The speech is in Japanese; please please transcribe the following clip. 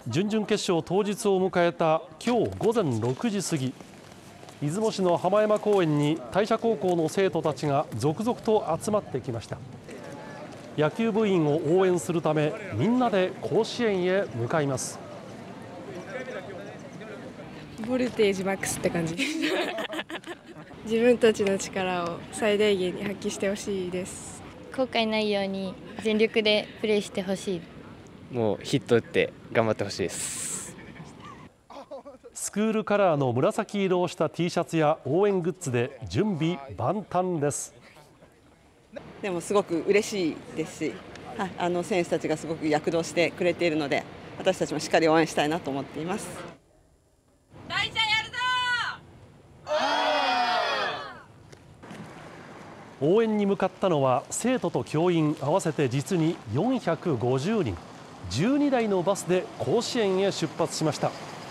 準々決勝当日を迎えた今日午前6時過ぎ、出雲市の浜山公園に大社高校の生徒たちが続々と集まってきました。野球部員を応援するため、みんなで甲子園へ向かいます。 ボルテージマックスって感じ自分たちの力を最大限に発揮してほしいです。 後悔ないように全力でプレーしてほしい。 もうヒット打って頑張ってほしいです。 スクールカラーの紫色をした T シャツや応援グッズで準備万端です。 でもすごく嬉しいですし、選手たちがすごく躍動してくれているので、私たちもしっかり応援したいなと思っています。 大社やるぞー！応援に向かったのは生徒と教員合わせて実に450人。12台のバスで甲子園へ出発しました。